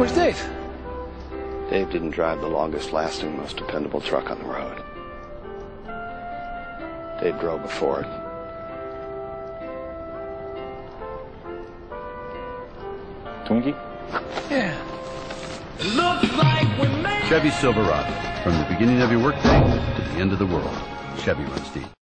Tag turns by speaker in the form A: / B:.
A: Where's Dave?
B: Dave didn't drive the longest lasting, most dependable truck on the road. Dave drove before it.
C: Twinkie?
A: Yeah.
D: Chevy Silverado. From the beginning of your workday to the end of the world. Chevy runs deep.